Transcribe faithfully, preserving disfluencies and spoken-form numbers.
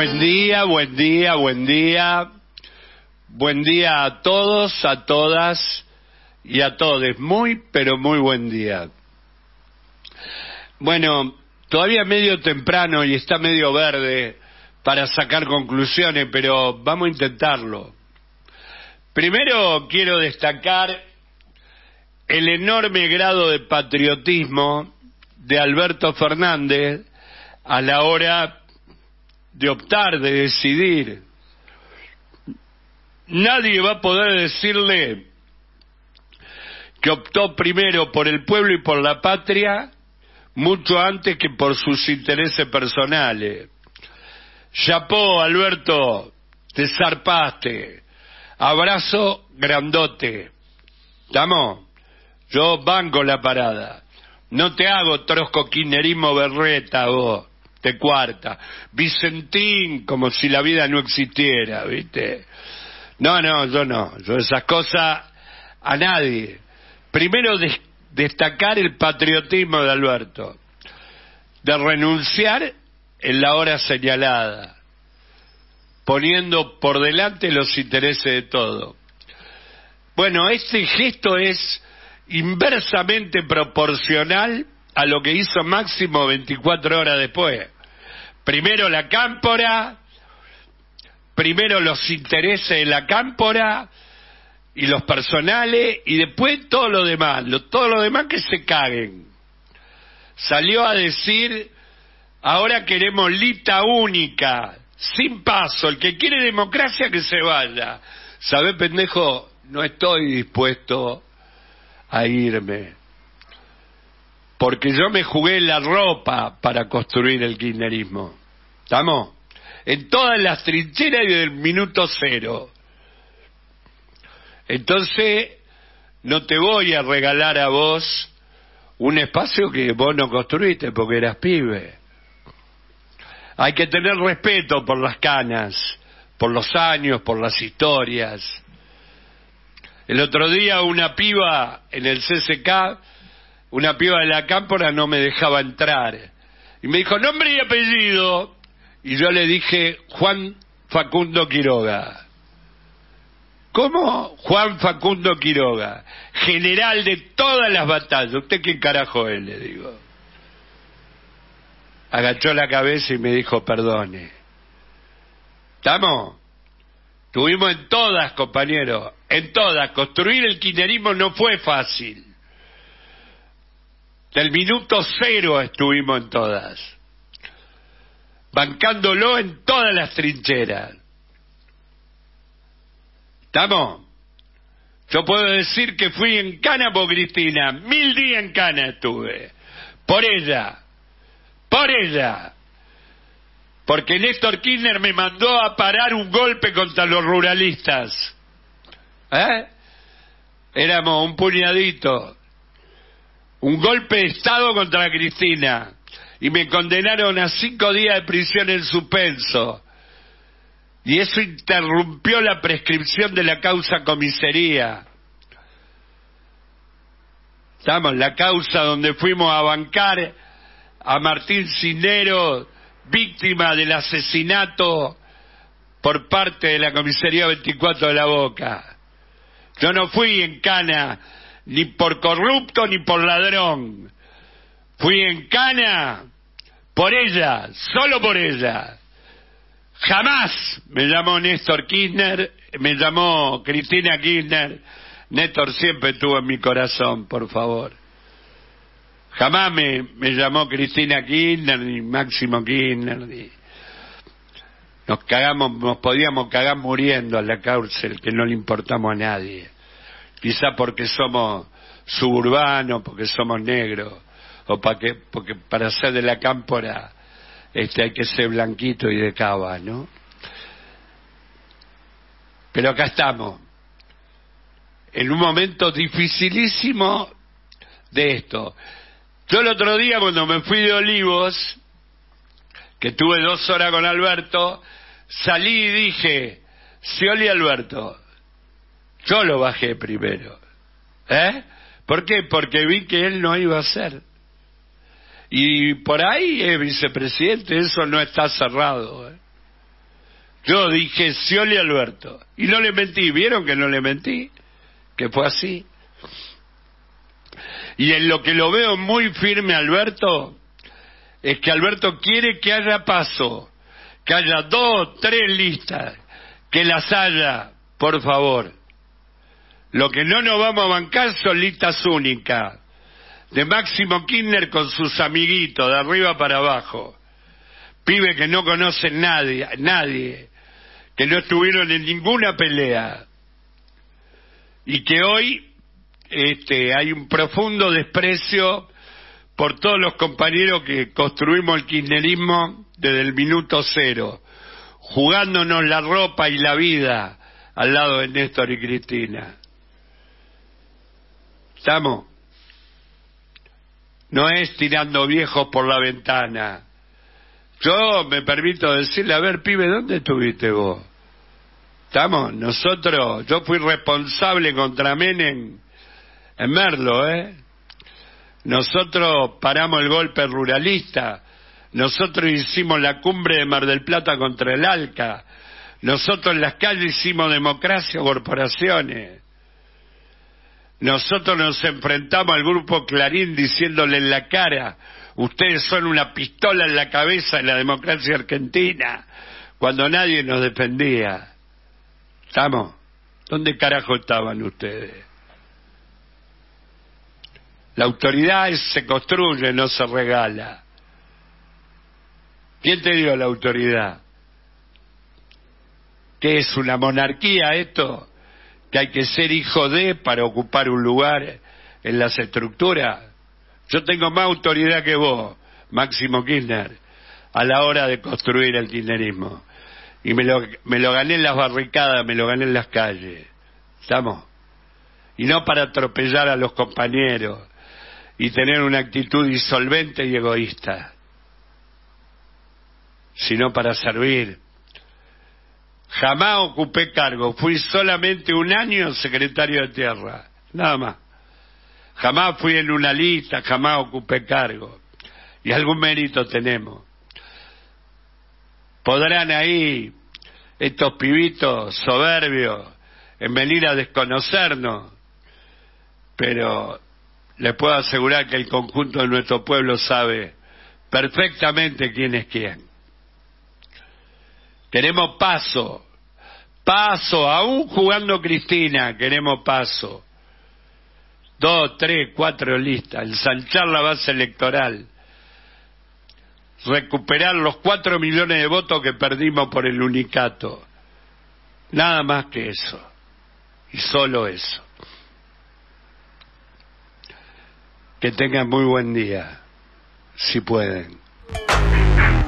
Buen día, buen día, buen día. Buen día a todos, a todas y a todes. Muy, pero muy buen día. Bueno, todavía medio temprano y está medio verde para sacar conclusiones, pero vamos a intentarlo. Primero quiero destacar el enorme grado de patriotismo de Alberto Fernández a la hora de optar, de decidir. Nadie va a poder decirle que optó primero por el pueblo y por la patria mucho antes que por sus intereses personales. Chapó, Alberto, te zarpaste. Abrazo grandote. ¿Estamos? Yo banco la parada. No te hago trosco kirchnerismo berreta vos, de cuarta. Vicentín, como si la vida no existiera, ¿viste? No, no, yo no. Yo esas cosas a nadie. Primero des- destacar el patriotismo de Alberto. De renunciar en la hora señalada. Poniendo por delante los intereses de todo. Bueno, este gesto es inversamente proporcional a lo que hizo Máximo veinticuatro horas después. Primero la cámpora, primero los intereses de la cámpora y los personales, y después todo lo demás, lo, todo lo demás que se caguen. Salió a decir, ahora queremos lista única, sin paso, el que quiere democracia que se vaya. ¿Sabés, pendejo? No estoy dispuesto a irme, porque yo me jugué la ropa para construir el kirchnerismo. ¿Estamos? En todas las trincheras y desde el minuto cero. Entonces, no te voy a regalar a vos un espacio que vos no construiste porque eras pibe. Hay que tener respeto por las canas, por los años, por las historias. El otro día una piba en el C C K, una piba de la cámpora no me dejaba entrar. Y me dijo, nombre y apellido. Y yo le dije, Juan Facundo Quiroga. ¿Cómo? Juan Facundo Quiroga, general de todas las batallas. ¿Usted qué carajo es? Le digo. Agachó la cabeza y me dijo, perdone. ¿Estamos? Estuvimos en todas, compañeros, en todas. Construir el kirchnerismo no fue fácil. Del minuto cero estuvimos en todas. Bancándolo en todas las trincheras. ¿Estamos? Yo puedo decir que fui en cana por Cristina. Mil días en cana estuve. Por ella. Por ella. Porque Néstor Kirchner me mandó a parar un golpe contra los ruralistas. ¿Eh? Éramos un puñadito. Un golpe de Estado contra Cristina. Y me condenaron a cinco días de prisión en suspenso. Y eso interrumpió la prescripción de la causa comisaría. Estamos, la causa donde fuimos a bancar a Martín Cisneros, víctima del asesinato por parte de la comisaría veinticuatro de La Boca. Yo no fui en cana ni por corrupto ni por ladrón. Fui en cana por ella, solo por ella. Jamás me llamó Néstor Kirchner, me llamó Cristina Kirchner. Néstor siempre estuvo en mi corazón, por favor. Jamás me, me llamó Cristina Kirchner, ni Máximo Kirchner, ni... Nos cagamos, nos podíamos cagar muriendo en la cárcel, que no le importamos a nadie. Quizá porque somos suburbanos, porque somos negros, o para que, porque para ser de la cámpora este, hay que ser blanquito y de cava, ¿no? Pero acá estamos, en un momento dificilísimo de esto. Yo el otro día, cuando me fui de Olivos, que tuve dos horas con Alberto, salí y dije, Scioli Alberto, yo lo bajé primero. ¿Eh? ¿Por qué? Porque vi que él no iba a ser. Y por ahí es vicepresidente, eso no está cerrado. ¿eh? Yo dije Scioli Alberto. Y no le mentí. ¿Vieron que no le mentí? Que fue así. Y en lo que lo veo muy firme Alberto, es que Alberto quiere que haya paso, que haya dos, tres listas, que las haya, por favor. Lo que no nos vamos a bancar son listas únicas, de Máximo Kirchner con sus amiguitos, de arriba para abajo. Pibe que no conocen nadie, nadie, que no estuvieron en ninguna pelea. Y que hoy este, hay un profundo desprecio por todos los compañeros que construimos el kirchnerismo desde el minuto cero, jugándonos la ropa y la vida al lado de Néstor y Cristina. ¿Estamos? No es tirando viejos por la ventana. Yo me permito decirle, a ver, pibe, ¿dónde estuviste vos? ¿Estamos? Nosotros, yo fui responsable contra Menem en Merlo, ¿eh? Nosotros paramos el golpe ruralista, nosotros hicimos la cumbre de Mar del Plata contra el ALCA, nosotros en las calles hicimos democracia o corporaciones, nosotros nos enfrentamos al grupo Clarín diciéndole en la cara, ustedes son una pistola en la cabeza de la democracia argentina, cuando nadie nos defendía. ¿Estamos? ¿Dónde carajo estaban ustedes? La autoridad se construye, no se regala. ¿Quién te dio la autoridad? ¿Qué es una monarquía esto? ¿Que hay que ser hijo de para ocupar un lugar en las estructuras? Yo tengo más autoridad que vos, Máximo Kirchner, a la hora de construir el kirchnerismo. Y me lo, me lo gané en las barricadas, me lo gané en las calles. ¿Estamos? Y no para atropellar a los compañeros y tener una actitud insolvente y egoísta, sino para servir. Jamás ocupé cargo, fui solamente un año secretario de Tierra, nada más. Jamás fui en una lista, jamás ocupé cargo. Y algún mérito tenemos. Podrán ahí estos pibitos soberbios en venir a desconocernos, pero les puedo asegurar que el conjunto de nuestro pueblo sabe perfectamente quién es quién. Queremos paso, paso, aún jugando Cristina, queremos paso. Dos, tres, cuatro listas, ensanchar la base electoral, recuperar los cuatro millones de votos que perdimos por el unicato. Nada más que eso, y solo eso. Que tengan muy buen día, si pueden.